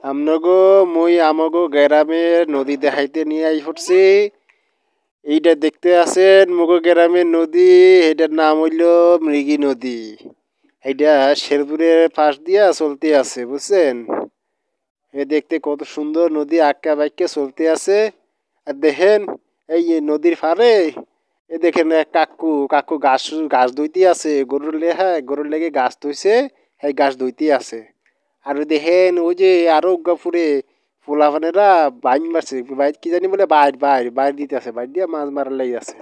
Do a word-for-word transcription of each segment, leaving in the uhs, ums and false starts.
আমনগো মুই আমগো গ্রামের নদী দেখাইতে নিয়ে আই পড়ছি। এইটা দেখতে আছেন মগো গ্রামের নদী, এটার নাম হইল মৃগী নদী। এইটা শেরপুরের পাশ দিয়া চলতে আছে, বুঝছেন? এ দেখতে কত সুন্দর নদী, আক্কা বাক্কা চলতে আছে। আর দেখেন এই যে নদীর পাড়ে এ দেখেন এক কাকু কাকু গাছ গাছ ধুইতে আছে, গরুর লেহা গরুর লেগে গাছ ধুইছে, এই গাছ ধুইতে আছে। আর দেখেন ওই যে আরো গাফুরে পোলাপানেরা বাইন মারছে, বাইর কি জানি বলে, বাইর বাইর বাইর দিতে আছে, বাইর দিয়ে মাছ মারার লাই আছে।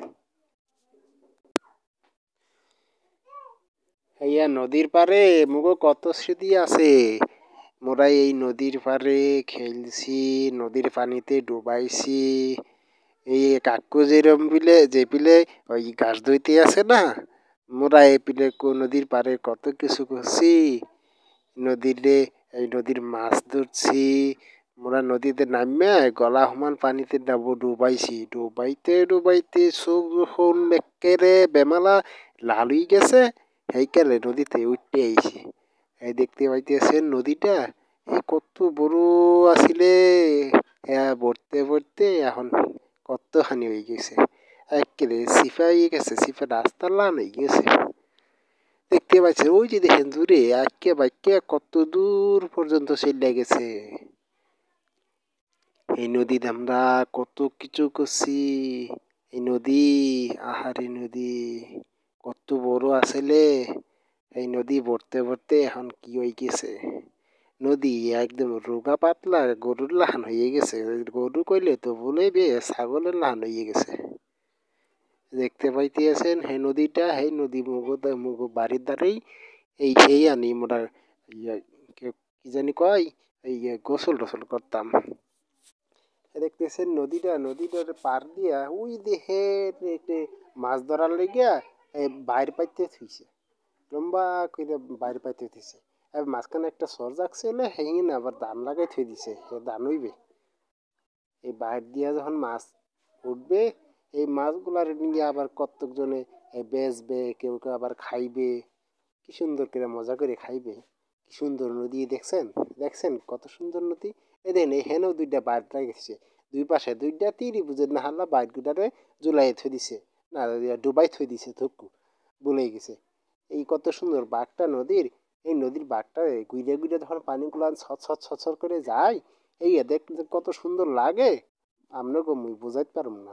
এইয়া নদীর পাড়ে মুগো কত স্মৃতি আছে। মোরা এই নদীর পাড়ে খেলছি, নদীর পানিতে ডুবাইছি। এই কাকু যেরম বিলে যে বিলে ওই গাছ ধুইতে আছে না, মোরা এই বিলে কো- নদীর পাড়ে কত কিছু করছি। নদীতে এই নদীর মাছ ধরছি। মোরা নদীতে নামিয়া গলা সমান পানিতে ডাবু ডুবাইছি, ডুবাইতে ডুবাইতে চোখ যখন এক্কেরে বেমালা লাল হয়ে গেছে, সেইকালে নদীতে উঠতে আইছি। এই দেখতে পাইতেছেন নদীটা, এই কত বড় আছিলে, হ্যাঁ ভরতে ভরতে এখন কত হানি হয়ে গেছে, একেবারে সিফা হয়ে গেছে, সিফা রাস্তা লাল হয়ে গেছে। দেখতে পাচ্ছেন ওই যে দেখেন দূরে আঁকে বাক্যে কত দূর পর্যন্ত চলে গেছে। এই নদীতে আমরা কত কিছু করছি। এই নদী, আহারে নদী কত বড় আসলে। এই নদী ভরতে ভরতে এখন কি হয়ে গেছে, নদী একদম রোগা পাতলা গরুর লাহান হয়ে গেছে। গরু কইলে তো বলে বে, ছাগলের লাহান হয়ে গেছে। দেখতে পাইতেছেন এই নদীটা, এই নদী মুগো মুগো বাড়ির দ্বারেই এই সেই আনি মোরা ইয়া কে- কি জানি কয়, এই ইয়ে গোসল টোসল করতাম। দেখতেছেন নদীটা, নদীটার পার দিয়া ওই দেহে মাছ ধরার লেগিয়া বাইর পাইতে থুইছে, লম্বা করে বাইর পাইতে থুইছে। আর মাঝখানে একটা সর রাখছিল, হেঙে আবার ধান লাগাই থুই দিছে, হে ধান হইবে। এই বাইর দিয়া যখন মাছ উঠবে, এই মাছগুলার নিয়ে আবার কতজনে বেচবে, কেউ কেউ আবার খাইবে। কি সুন্দর করে মজা করে খাইবে। কি সুন্দর নদী, দেখছেন? দেখছেন কত সুন্দর নদী। এই দেখেন এখানেও দুইটা বাইর গেছে, দুই পাশে দুইটা তীরই বুঝে না হাল্লা বাইর গুটারে জুলাই থই দিছে, না ডুবাই থই দিছে, থুকু বলে গেছে। এই কত সুন্দর বাঘটা নদীর, এই নদীর বাঘটা গুইরে গুইরে যখন পানিগুলো ছট ছট ছট ছট করে যায়, এই দেখতে কত সুন্দর লাগে, আপনাকে মুই বুঝাইতে পারব না।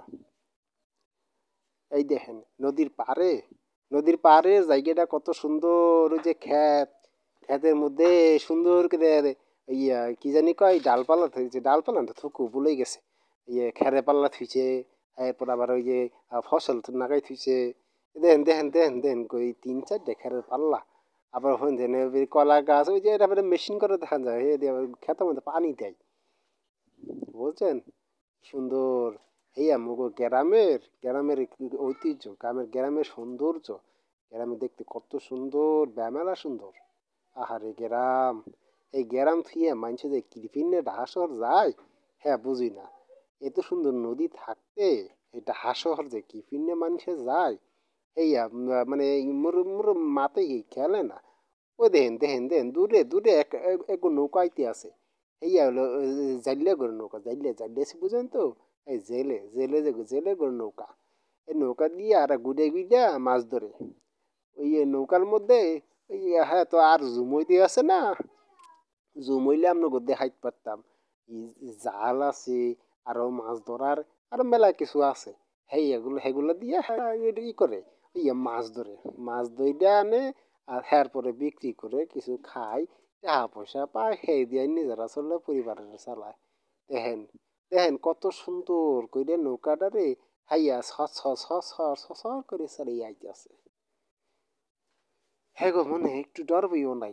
এই দেখেন নদীর পাড়ে, নদীর পাড়ে জায়গাটা কত সুন্দর। ওই যে ক্ষেত, ক্ষেতের মধ্যে সুন্দর করে ইয়া কি জানি কয় ডালপালা থইছে, ডালপালা না থুকু ভুলে গেছে, ইয়ে খেরে পাল্লা থুইছে। এরপর আবার ওই যে আহ, ফসল নাগাই থুইছে। দেখেন দেখেন দেখেন দেখেন কই তিন চারটে খেরের পাল্লা। আবার ওখান থেকে কলা গাছ, ওই যে এটা মেশিন করে দেখা যায়, এই দিয়ে ক্ষেতের মধ্যে পানি দেয়, বুঝছেন? সুন্দর। এই আমগো গ্রামের, গ্রামের ঐতিহ্য, গ্রামের গ্রামের সৌন্দর্য, গ্রামে দেখতে কত সুন্দর, বেমেলা সুন্দর। আহারে গ্রাম, এই গ্রাম থুয়ে মানুষে যে কিরপিনে ঢাকা শহর যায়, হ্যাঁ বুঝি না। এত সুন্দর নদী থাকতে এই ঢাকা শহর যে কিরপিনে মানুষে যায়, এই আহ, মানে মোর মোর মাথায় এই খেলে না। ওই দেখেন দেখেন দেখেন দূরে দূরে এক এক- এক নৌকা আইতে আছে। এইয়া হলো জাইলে করে নৌকা, জাইলে জাইলে আছে বুঝেন তো, এই জেলে জেলে যে জেলে করে নৌকা। এই নৌকা দিয়ে আর গুড়ে গুড়ে মাছ ধরে। ওই এ নৌকার মধ্যে ওই হ্যাঁ তো আর জুমইতে আছে না, জুমইলে আমরা দেখাইতে পারতাম। ই জাল আছে, আরো মাছ ধরার আরো মেলা কিছু আছে। সেই এগুলো সেগুলো দিয়ে হ্যাঁ এটা ই করে, ইয়ে মাছ ধরে, মাছ ধরে আনে। আর হ্যার পরে বিক্রি করে কিছু খায়, টাকা পয়সা পায়, সেই দিয়ে নিজেরা চলে, পরিবারের চালায়। দেখেন দেখেন কত সুন্দর কইরে নৌকাটারে হাইয়া ছ ছ ছ ছ ছ ছ করে চালিয়ে আইতেছে। হ্যাঁ গো মনে একটু ডর বইও নাই,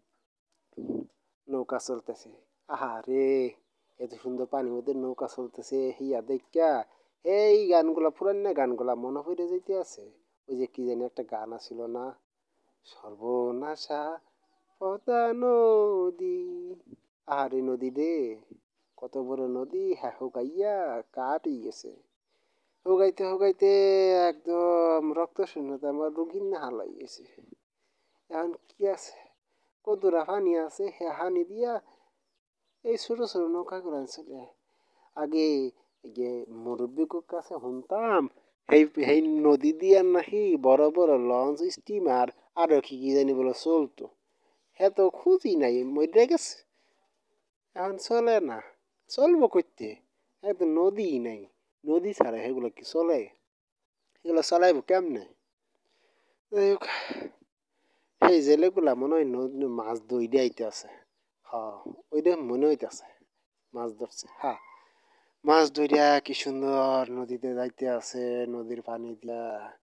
নৌকা চলতেছে। আহা রে, এত সুন্দর পানির মধ্যে নৌকা চলতেছে, হিয়া দেখা এই গানগুলা, পুরান গানগুলা মনে পড়ে যাইতে আছে। ওই যে কি জানি একটা গান আছিল না, সর্বনাশা পদ্মা নদী। আহারে নদী রে, কত বড় নদী, হ্যাঁ হুগাইয়া কাঠ হয়ে গেছে। হুগাইতে হুগাইতে একদম রক্ত শূন্যতা, আমার রুগীর না হালাই গেছে। এখন কি আছে, কদুরা পানি আছে, হ্যাঁ হানি দিয়া এই ছোট ছোট নৌকা করে চলে আগে যে মুরব্বীর কাছে শুনতাম সেই সেই নদী দিয়ে নাকি বড় বড় লঞ্চ স্টিমার আরো কি কি জানি বলে চলতো হ্যাঁ তো খুঁজি নাই মরে গেছে এখন চলে না চলবো করতে একদম নদী নাই নদী ছাড়া সেগুলো কি চলে এগুলো চালাইবো কেমনে যাই হোক সেই জেলেগুলা মনে হয় নদী মাছ ধইরে আইতে আছে হ্যাঁ ওইটা মনে হইতেছে মাছ ধরছে হ্যাঁ মাছ ধইরা কি সুন্দর নদীতে যাইতে আছে নদীর পানি দিয়া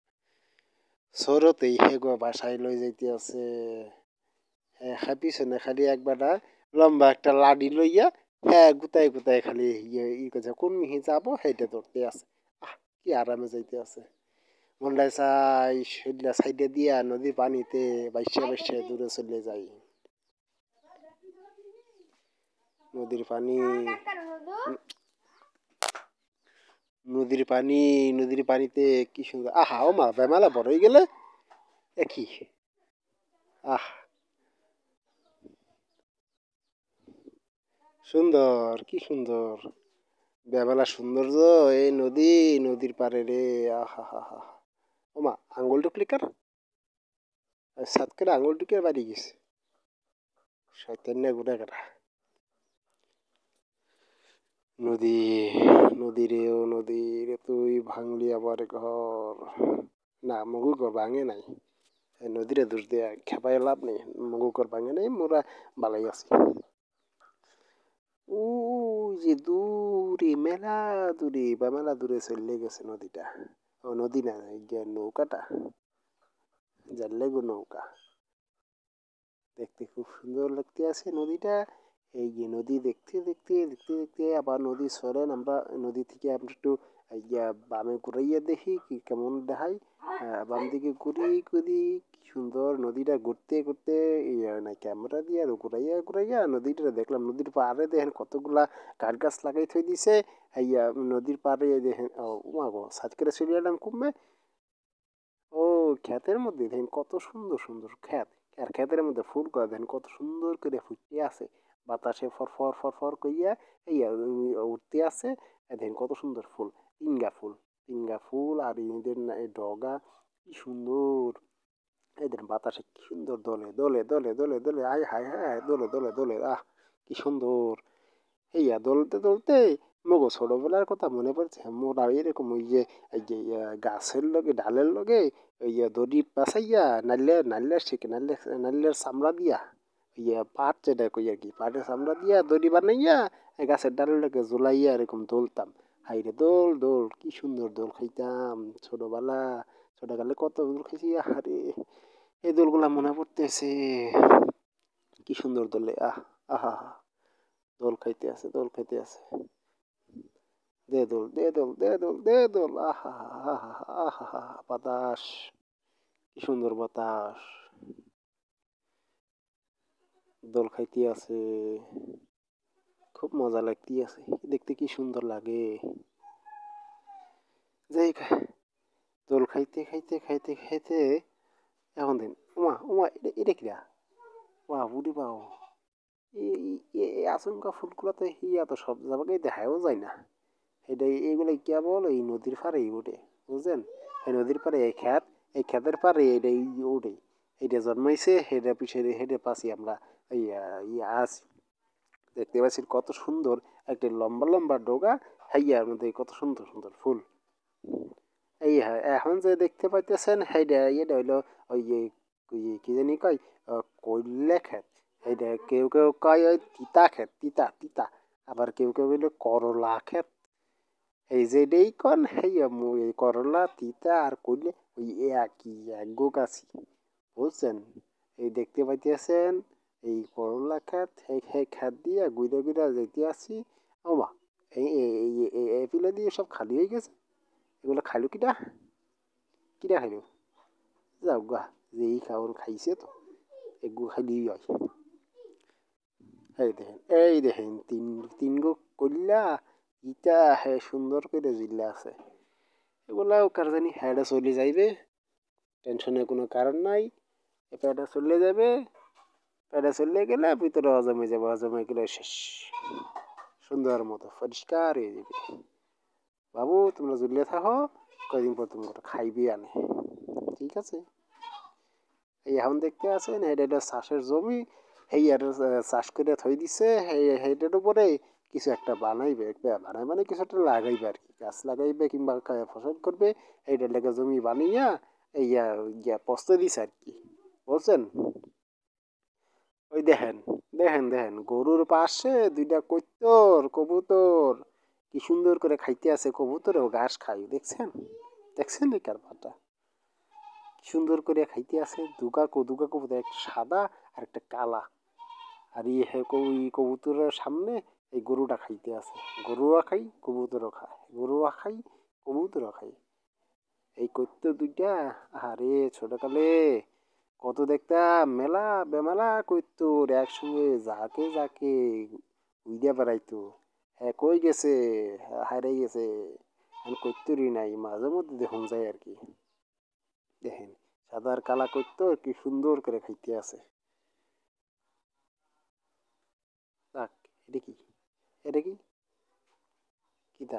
সরতেই হেগো বাসায় লই যাইতে আছে হ্যাঁ পিছনে খালি একবারটা লম্বা একটা লাডি লইয়া হ্যাঁ গুতাই গুতাই খালি ইয়ে ই করছে কোন মিহি যাবো সেইটা ধরতে আছে আহ কি আরামে যাইতে আছে মনটাই চাই সেগুলা সাইডে দিয়া নদীর পানিতে বাইশে বাইশে দূরে চলে যাই নদীর পানি নদীর পানি নদীর পানিতে কি সুন্দর আহা ও মা বেমালা বড় হয়ে গেলে একই আহ সুন্দর কি সুন্দর বেমালা সৌন্দর্য এই নদী নদীর পারে রে আহা হা হা ও মা আঙ্গুল টুকলি কার সাত করে আঙ্গুল টুকে বাড়ি গেছে শয়তান গুড়া কাটা নদী নদী রে ও নদী রে তুই ভাঙলি আবার ঘর না মগু ঘর ভাঙে নাই এই নদীরে দোষ দিয়ে খেপায় লাভ নেই মগু ঘর ভাঙে নাই মোরা বালাই আছি ও যে দূরে মেলা দূরে বা মেলা দূরে চলে গেছে নদীটা ও নদী না গিয়ে নৌকাটা জানলে গো নৌকা দেখতে খুব সুন্দর লাগতে আছে নদীটা এই যে নদী দেখতে দেখতে দেখতে দেখতে আবার নদী সরেন আমরা নদী থেকে আমরা একটু ইয়া বামে ঘুরাইয়া দেখি কি কেমন দেখাই বাম দিকে ঘুরি ঘুরি কি সুন্দর নদীটা ঘুরতে ঘুরতে ইয়া না ক্যামেরা দিয়ে আর ঘুরাইয়া ঘুরাইয়া নদীটা দেখলাম নদীর পাড়ে দেখেন কতগুলা কাঠ গাছ লাগাই থই দিছে ইয়া নদীর পাড়ে দেখেন ও মা গো সাজ করে চলে এলাম কমবে ও ক্ষেতের মধ্যে দেখেন কত সুন্দর সুন্দর ক্ষেত আর ক্ষেতের মধ্যে ফুলগুলো দেখেন কত সুন্দর করে ফুটে আছে বাতাসে ফরফর ফরফর কইয়া এই উঠতে আছে দেখেন কত সুন্দর ফুল তিনগা ফুল তিনগা ফুল আর এদের ডগা কি সুন্দর এদের বাতাসে কি সুন্দর দোলে দোলে দোলে দোলে দোলে আয় হায় হায় দোলে দোলে দোলে আহ কি সুন্দর এইয়া দোলতে দোলতে মগো ছোটবেলার কথা মনে পড়ছে মোরা এরকম ওই যে এই যে গাছের লগে ডালের লগে ওই দড়ি পেঁচাইয়া নাইলে নাইলের শিখে নাইলে নাইলের চামড়া দিয়া ইয়া পাট যেটা কই আর কি পাটের চামড়া দিয়া দড়ি বানাইয়া গাছের ডালের লগে ঝুলাইয়া এরকম দোলতাম হাইরে দোল দোল কি সুন্দর দোল খাইতাম ছোটবেলা ছোটকালে কত দোল খাইছি আরে এই দোলগুলা মনে পড়তেছে কি সুন্দর দোলে আহ আহা দোল খাইতে আছে দোল খাইতে আছে দে দোল দে দোল দে দোল দে দোল আহা আহা আহা বাতাস কি সুন্দর বাতাস দোল খাইতে আছে খুব মজা লাগতে আছে দেখতে কি সুন্দর লাগে যাই দোল খাইতে খাইতে খাইতে খাইতে এখন দিন উমা উমা এটা কিরা বাহ বুড়ি বাও এই আচমকা ফুলগুলোতে ইয়া তো সব জায়গায় দেখাও যায় না এটা এইগুলো কেবল এই নদীর পাড়েই ওঠে বুঝলেন এই নদীর পাড়ে এই খ্যাত এই খ্যাতের পাড়ে এটা ওঠে এটা জন্মাইছে হেটা পিছিয়ে হেঁটে পাচ্ছি আমরা ইয়া ইয়া আছি দেখতে পাচ্ছি কত সুন্দর একটা লম্বা লম্বা ডোগা হাইয়ার মধ্যে কত সুন্দর সুন্দর ফুল এই হ্যাঁ এখন যে দেখতে পাইতেছেন সেইটা ইয়েটা হইলো ওই কি জানি কয় কইলে ক্ষেত এইটা কেউ কেউ কয় ওই তিতা ক্ষেত তিতা তিতা আবার কেউ কেউ হইলো করলা ক্ষেত এই যে এটাই কন এই করলা তিতা আর কইলে ওই একই এক গোগাছি বুঝছেন এই দেখতে পাইতেছেন এই করলা ক্ষেত এই সেই ক্ষেত দিয়ে গুইরা গুইরা যেতে আসি ও মা এই এই পিলে দিয়ে সব খালি হয়ে গেছে এগুলো খাইলো কিটা কিটা খাইলো যাও গা যে এই খাবার খাইছে তো এগুলো খাইলেই হয় এই দেখেন এই দেখেন তিন তিন গো কইলা ইটা হে সুন্দর করে জিল্লা আছে এগুলাও কার জানি হেডে চলে যাইবে টেনশনের কোনো কারণ নাই এটা চলে যাবে পেটে চলে গেলে ভিতরে হজম হয়ে যাবে, হজম হয়ে গেলে শেষ, সুন্দর মতো পরিষ্কার হয়ে যাবে। বাবু তোমরা ঝুলিয়ে থাকো, কয়দিন পর তোমরা খাইবি আনে, ঠিক আছে? এই এখন দেখতে আছেন এটা এটা চাষের জমি, এই আর চাষ করে থই দিছে, সেইটার উপরে কিছু একটা বানাইবে, বানাই মানে কিছু একটা লাগাইবে আর কি, গাছ লাগাইবে কিংবা ফসল করবে, এইটার লেগে জমি বানাইয়া এই ইয়া পস্তে দিছে আর কি, বলছেন? ওই দেখেন দেখেন দেখেন গরুর পাশে দুইটা কৈত্তর কবুতর কি সুন্দর করে খাইতে আছে, কবুতরও ঘাস খাই, দেখছেন? দেখছেন এই কারবারটা সুন্দর করে খাইতে আছে, দুগা দুগা কবুতর, একটা সাদা আর একটা কালা, আর এই কবুতরের সামনে এই গরুটা খাইতে আছে, গরুও খাই কবুতরও খায়, গরুও খাই কবুতরও খাই, এই করতে দুইটা। আরে ছোটকালে কত দেখতাম মেলা বেমেলা করতো একসঙ্গে, যাকে যাকে উইডা বেড়াইতো, হ্যাঁ কই গেছে, হারাই গেছে, আমি করতেরই নাই, মাঝে মধ্যে দেখুন যায় আর কি। দেখেন সাদার কালা করতো কি সুন্দর করে খাইতে আছে। যাক, এটা কি, এটা কি কিতা,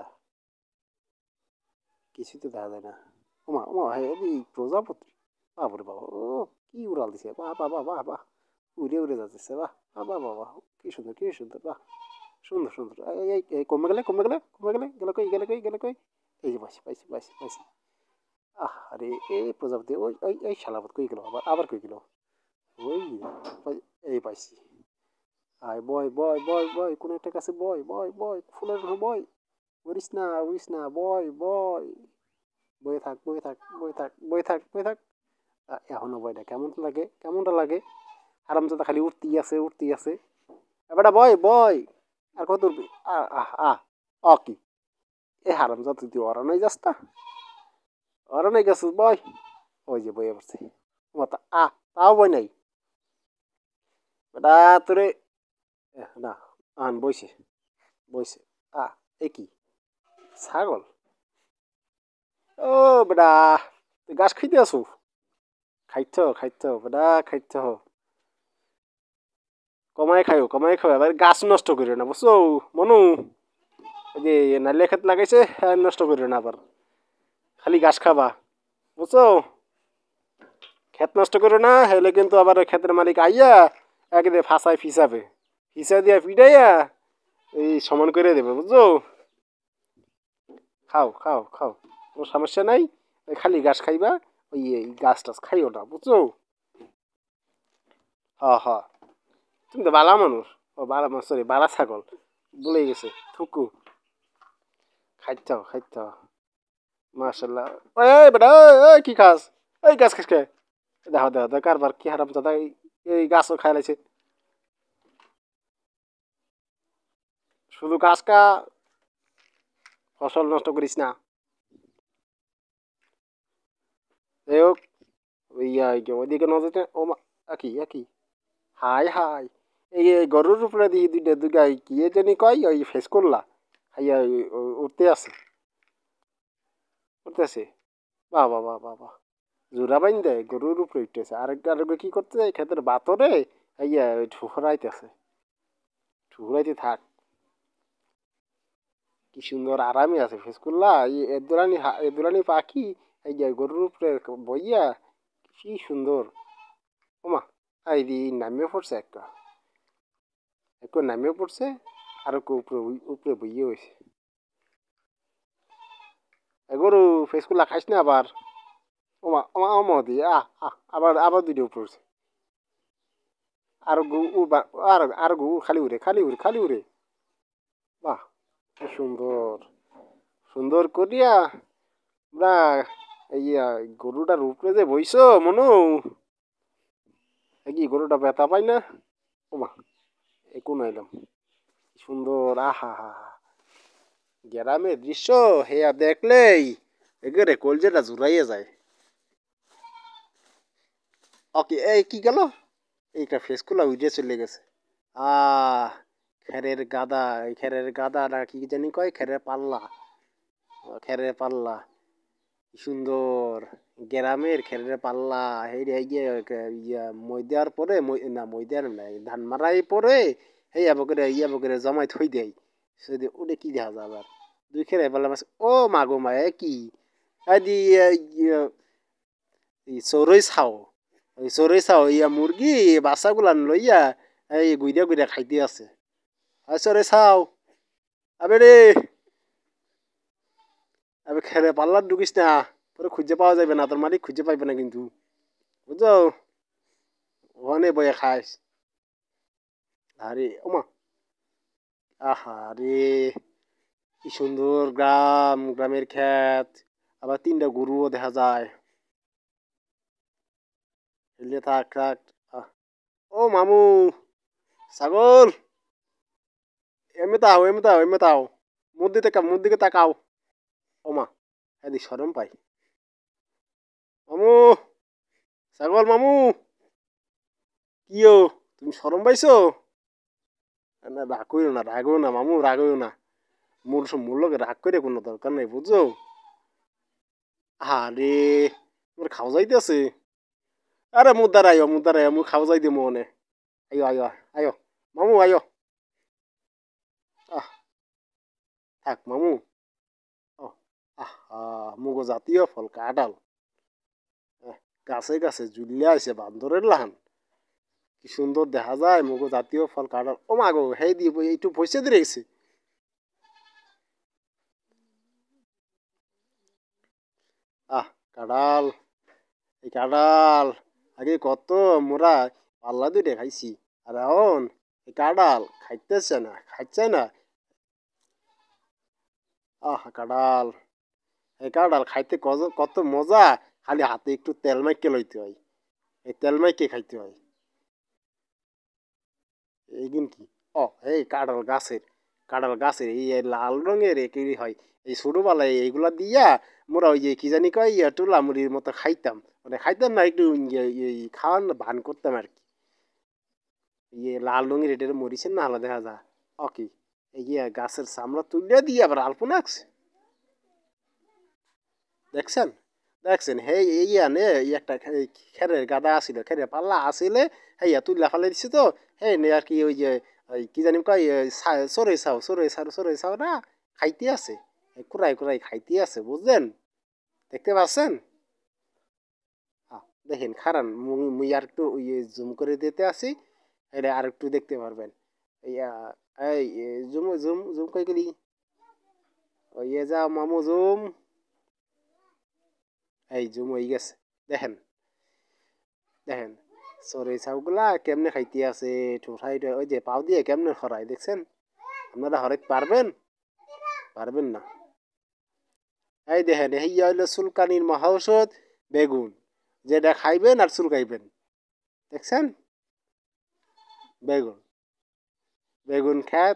কিছুই তো দেখা যায় না। ওমা ওমা, হ্যাঁ এই প্রজাপতি, বাবরে বাবা, ও কি উড়াল দিছে, বাহ বাহ বাহ বাহ বাহ, উড়ে উড়ে যাচ্ছে, বাহ বাহ বাহ বাহ বাহ, কি সুন্দর কি সুন্দর, বাহ সুন্দর সুন্দর। এই এই এই কমে গেলে কমে গেলে কমে গেলে, গেল কই গেলে কই গেলে কই, এই যে পাইছি পাইছি পাইছি পাইছি। আহ আরে এই প্রজাপতি, ওই ওই এই শালাবত কই গেল, আবার আবার কই গেল, ওই পাই- এই পাইছি। আয় বয় বয় বয় বয়, কোন একটা কাছে বয় বয় বয়, ফুলের রুমে বয়, উড়িস না উড়িস না, বয় বয়, বয়ে থাক বয়ে থাক বয়ে থাক বয়ে থাক বয়ে থাক। আহ, এখনো বয়টা কেমন লাগে, কেমনটা লাগে, আরামজাদা খালি উঠতেই আছে উঠতেই আছে, এবারটা বয় বয়, আর কত উঠবি, আহ আহ আহ, অ কি, এ হারামজাদা তুই অরানোই যাস না, অরানোই গেছিস বয়, ওই যে বয়ে পড়ছে, মাতা আহ, তাও বই নাই, বেটা তোরে, এহ, না আন বইছে বইছে, আহ এ কি ছাগল, ও বেটা তুই গাছ খাইতে আসু, খাইছ খাইছ বেটা খাইছ, কমাই খাইও কমাই খাও, এবার গাছ নষ্ট করিও না বুঝছো মনু, এই যে নালিয়া ক্ষেত লাগাইছে হ্যাঁ, নষ্ট করিও না আবার, খালি ঘাস খাবা বুঝছো, ক্ষেত নষ্ট করো না, হলে কিন্তু আবার ক্ষেতের মালিক আইয়া একদম ফাঁসায় ফিসাবে, ফিসা দিয়া পিটাইয়া এই সমান করে দেবে বুঝছো, খাও খাও খাও, কোনো সমস্যা নাই, ওই খালি ঘাস খাইবা, ওই এই গাছ টাছ খাইও না বুঝছো, হ হ, তুমি তো বালা মানুষ, ও বালা সরি বালা ছাগল, বলে গেছে থুকু, খাইতে খাইতে, মাশাল্লাহ। এই বেটা, এই কি খাস, এই গাছ খাস কে, দেখো দেখো দেখো কারবার কি হারাম দাদা, এই গাছও খাই লাইছে, শুধু গাছ কা, ফসল নষ্ট করিস না। যাই হোক, ইয়া ওইদিকে নজরটা ও মা, একই একই, হাই হাই, এই এই গরুর উপরে দিয়ে দুইটা দুইটা কি এ জানি কয়, ওই ফেস করলা, হাইয়া উঠতে আছে উঠতে আছে, বাহ বাহ বাহ বাহ বাহ, জোড়া বাইন দেয় গরুর উপরে উঠতেছে, আরেক আরেকটা কি করতেছে ক্ষেতের বাতরে, হাইয়া ঠুকরাইতেছে, ঠুকরাইতে থাক, কি সুন্দর আরামে আছে ফেসকুল্লা, এ দুরানি এ দুরানি পাখি, এই যে গরুর উপরে বইয়া, কি সুন্দর, ওমা, এই দি নামিয়ে পড়ছে একটা, একটু নামিয়ে পড়ছে, আর একটু উপরে উপরে বইয়ে হয়েছে, এ গরু ফেসকুল্লা খাইস না আবার, ওমা ওমা ওমা দি আহ আহ, আবার আবার দুইটা উপরে উঠছে, আর গু উবা- আর আর গু খালি উড়ে খালি উড়ে খালি উড়ে, বাহ কি সুন্দর, সুন্দর করিয়া আমরা ইয়া গরুটার উপরে যে বইছ মনু, এ কি গরুটা ব্যথা পাই না, ওমা এ কোন এলাম, সুন্দর, আহা হা হা, গ্রামের দৃশ্য হেয়া দেখলেই একেবারে কলজেটা জুড়াইয়া যায়। ওকে এই কি গেল, এইটা ফেসকুলা উইডে চলে গেছে, আহ খেরের গাদা, এই খেরের গাদা না কি জানি কয়, খেরের পাল্লা, ও, খেরের পাল্লা, কি সুন্দর, গ্রামের খেরের পাল্লা এই রে গিয়ে ইয়া মই দেওয়ার পরে মই না মই দেওয়ার নাই ধান মারাই পরে এই আবার করে ইয়া করে জমাই থই দেয় সেদি ওটা কি দেখা যায় আবার দুই খেরে পাল্লা মাছ ও মাগো মা এ কি আদি চড়ই চাও ওই চড়ই চাও ইয়া মুরগি বাচ্চাগুলান লইয়া এই গুইদা গুইদা খাইতে আছে আর চড়ই চাও আবে রে আবে খেরে পাল্লা ঢুকিস না পরে খুঁজে পাওয়া যাবে না তোর মালিক খুঁজে পাইবে না কিন্তু বুঝছো ওখানে বয়ে খাইস আরে ওমা আহা রে কি সুন্দর গ্রাম গ্রামের ক্ষেত আবার তিনটা গরুও দেখা যায় এলে থাক থাক আহ, ও মামু ছাগল এমে তাও এমে তাও এমে তাও মুখ দিকে তাকাও মুখ দিকে তাকাও ওমা এদি সরম পাই মামু ছাগল মামু কিও তুমি সরম পাইছো না রাগ কইরো না রাগ হইও না মামু রাগ হইও না মোর সব মোর লগে রাগ করে কোনো দরকার নাই বুঝছো আরে মোর খাওয়া যাইতেছে আরে মুখ দাঁড়াইও মুখ দাঁড়াইও মুখ খাওয়া যাই দিও মনে আয়ো আয়ো আয়ো মামু আয়ো আহ থাক মামু ও আহা মুগো জাতীয় ফল কাঁঠাল আহ, গাছে গাছে ঝুলিয়া আছে বান্দরের লাহান কি সুন্দর দেখা যায় মুগো জাতীয় ফল কাঁঠাল ও মা গো হেই দিয়ে এইটু পয়সা দিয়ে রেখেছে আহ কাঁঠাল এই কাঁঠাল আগে কত মোরা পাল্লা দুইটা খাইছি আর এখন এই কাঁঠাল খাইতেছে না খাইছে না আহ কাঁঠাল এই কাঁঠাল খাইতে কত কত মজা খালি হাতে একটু তেল মাইকে লইতে হয় এই তেল মাইকে খাইতে হয় এইগুন কি ও এই কাঁঠাল গাছের কাঁঠাল গাছের এই এই লাল রঙের একই হয় এই ছোটবেলায় এইগুলা দিয়া মোরা ওই যে কি জানি কয় ইয়া টুলা মুড়ির মতো খাইতাম মানে খাইতাম না একটু ইয়ে এই খাওয়ান ভান করতাম আর কি ইয়ে লাল রঙের এটার মরিচের না আলাদা দেখা যায় ও কি এই ইয়ে গাছের চামড়া তুলিয়া দিয়ে আবার আলপনা আঁকছে দেখছেন দেখছেন হে এই আনে এই একটা খে- খেরের গাদা আছিল খেরের পাল্লা আসিলে হেয়া তুইলা ফালাই দিছে তো হে নে আর কি ওই যে ওই কি জানি কয় সরে চাও সরে চাও সরে চাও না খাইতে আছে এই কুড়াই কুড়াই খাইতে আছে বুঝলেন দেখতে পাচ্ছেন আহ, দেখেন খারান মুই মুই আর একটু ইয়ে জুম করে দিতে আসি এটা আর একটু দেখতে পারবেন ইয়া এই জুম জুম জুম কই গেলি ওই ইয়ে যা মামু জুম এই জুম হয়ে গেছে দেখেন দেখেন সরে চাউগুলা কেমনে খাইতে আছে ঠোঁটাই ওই যে পাও দিয়ে কেমনে হরাই দেখছেন আপনারা হরাইতে পারবেন পারবেন না এই দেখেন এই হইলো চুলকানির মহা ঔষধ বেগুন যেটা খাইবেন আর চুলকাইবেন দেখছেন বেগুন বেগুন খেত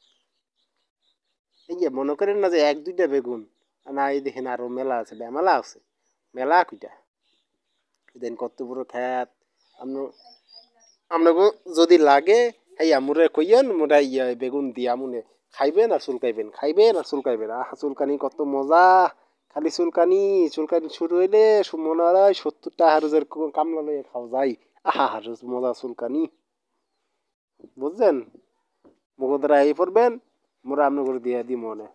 এই যে মনে করেন না যে এক দুইটা বেগুন না এই দেখেন আরো মেলা আছে মেলা আছে মেলা কুইটা দেন কত বড় খেত আপনি আপনাকে যদি লাগে হেয়া মুরে কইয়েন মোরা ইয়া বেগুন দিয়া মুনে খাইবেন আর চুলকাইবেন খাইবেন আর চুলকাইবেন আহ চুলকানি কত মজা খালি চুলকানি চুলকানি শুরু হইলে সু- মনে হয় সত্তরটা হারুজের কামলা লইয়া খাওয়া যায় আহা হারুজ মজা চুলকানি বুঝছেন মুখদরা এই পড়বেন মোরা আপনাকে দিয়া দি মনে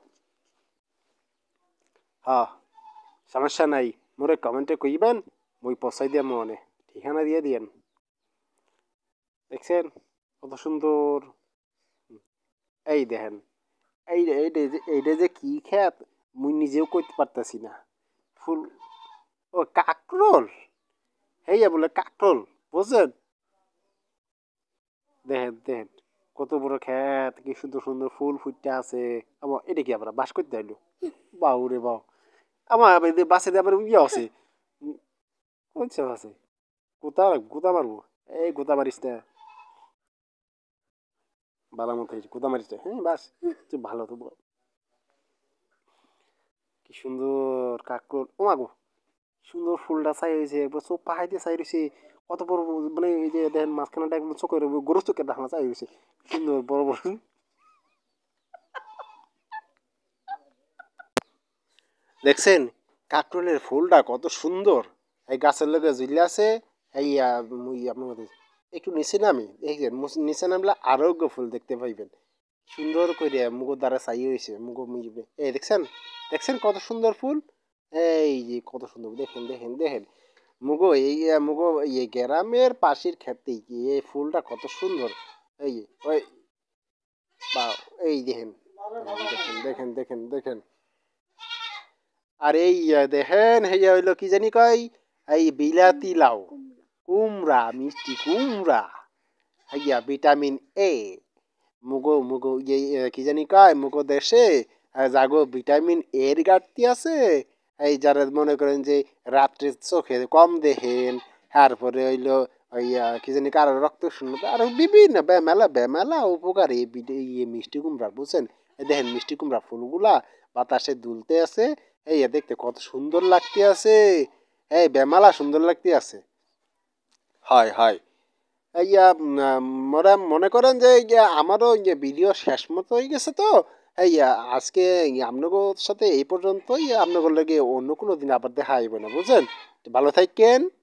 হ্যাঁ সমস্যা নাই মোরে কমেন্টে কইবেন মই পচাই দিয়া মনে ঠিকানা দিয়ে দিয়েন দেখছেন কত সুন্দর এই দেখেন এই এইটা যে এইটা যে কি খেত মুই নিজেও কইতে পারতাছি না ফুল ও কাকরোল হেইয়া বলে কাকরোল বুঝছেন দেখেন দেখেন কত বড় খেত কি সুন্দর সুন্দর ফুল ফুটতে আছে আমার এটা কি আমরা বাস করতে আইলো বাউ রে বাউ আমার আবার এদের বাসে আবার ইয়ে আছে কোনছে আছে গোতা গোতা মারবো এই গোতা মারিস না বালা মতো হয়েছে গোতা মারিস না হ্যাঁ বাস তুই ভালো তো বল। কি সুন্দর কাকরোল ও মাগো সুন্দর ফুলটা চাই হয়েছে একবার চোখ পাহাইতে চাই রয়েছে কত বড় বড় মানে এই যে দেখেন মাঝখানটা একদম চোখের গরু চোখের ধারণা চাই রয়েছে সুন্দর বড় বড় দেখছেন কাকরোলের ফুলটা কত সুন্দর, এই গাছের লগে ঝুলে আছে। এই আহ, মুই আপনার মধ্যে একটু নিচে নামি, এই যে মুস- নিচে নামলে আরোগ্য ফুল দেখতে পাইবেন সুন্দর করে মুগো দ্বারা চাই হয়েছে মুগো মিলবে। এই দেখছেন, দেখছেন কত সুন্দর ফুল। এই যে কত সুন্দর, দেখেন দেখেন দেখেন মুগো এই আহ, মুগো এই গ্রামের পাশের ক্ষেতেই কি এই ফুলটা কত সুন্দর। এই যে, ওই বা এই দেখেন, দেখেন দেখেন দেখেন দেখেন। আর এই আহ, দেখেন এই হইলো কি জানি কয়, এই বিলাতি লাউ, কুমড়া, মিষ্টি কুমড়া, হাইয়া ভিটামিন এ। মুগো মুগো ইয়ে ইয়ে কি জানি কয় মুগো দেশে আহ, জাগো ভিটামিন এর ঘাটতি আছে। এই যারা মনে করেন যে রাত্রে চোখে কম দেখেন, তারপরে হইলো ওই আহ, কি জানি কারো রক্ত শূন্যতা, আরো বিভিন্ন বেমেলা বেমেলা উপকার এই বিটে- ইয়ে মিষ্টি কুমড়া বুঝছেন। এই দেখেন মিষ্টি কুমড়া ফুলগুলা বাতাসে দুলতে আছে, এই দেখতে কত সুন্দর লাগতে আছে, এই বেমালা সুন্দর লাগতে আছে। হয় হয়। ইয়া উম, আহ, মনে মনে করেন যে ইয়া আমারও ইয়ে ভিডিও শেষ মতো হয়ে গেছে তো। ইয়া আজকে আপনাদের সাথে এই পর্যন্তই, আপনাদের লাগে অন্য কোনো দিন আবার দেখা হইব না বুঝছেন। ভালো থাকেন।